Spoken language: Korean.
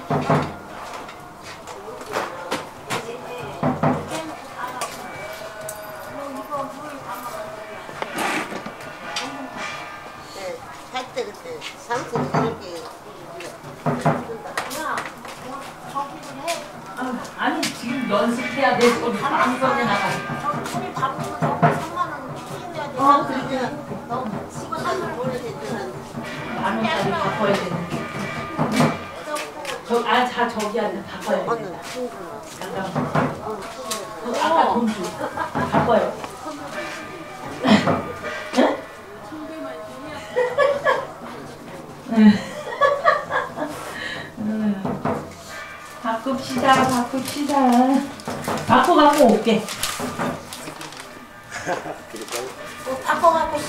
할때 그때 삼촌 이렇게 아니 지금 연습해야 돼. 저기 방송에 나가. 우리 밥으로 너무 3만 원 키워야 돼. 그러니까 너무 치고 3만 원 보내줬잖아. 10,000원짜리 바꿔야 되는데. 저기한테 바꿔야 돼. 잠깐만. 아까 돈 줘. 바꿔요. 바꿉시다. 바꿔 올게. 바꿔갖고